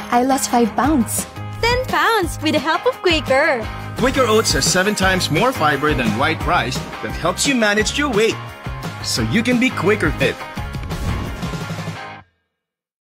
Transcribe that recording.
I lost 5 pounds. 10 pounds with the help of Quaker. Quaker Oats has 7 times more fiber than white rice that helps you manage your weight, so you can be Quaker fit.